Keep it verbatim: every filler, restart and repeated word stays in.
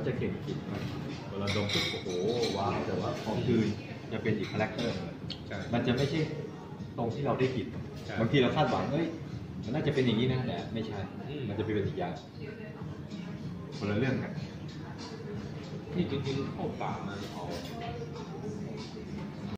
จะเก่งกลิ่นเวลาดมปุ๊บโอ้โหว้าวแต่ว่าพอคืนจะเป็นอีกคาแรคเตอร์มันจะไม่ใช่ตรงที่เราได้กลิ่นบางทีเราคาดหวังเฮ้ยมันน่าจะเป็นอย่างนี้นะแต่ไม่ใช่มันจะเป็นอีกอย่างคนละเรื่องกันนี่จริงๆเข้าป่ามันเอา